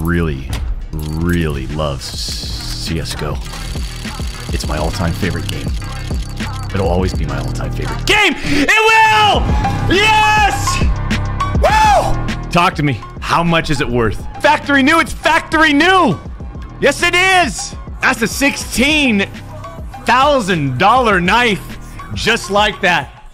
really, really love CSGO. It's my all-time favorite game. It'll always be my all-time favorite game. It will! Yes! Woo! Talk to me. How much is it worth? Factory new. It's factory new. Yes, it is. That's a $16,000 knife. Just like that.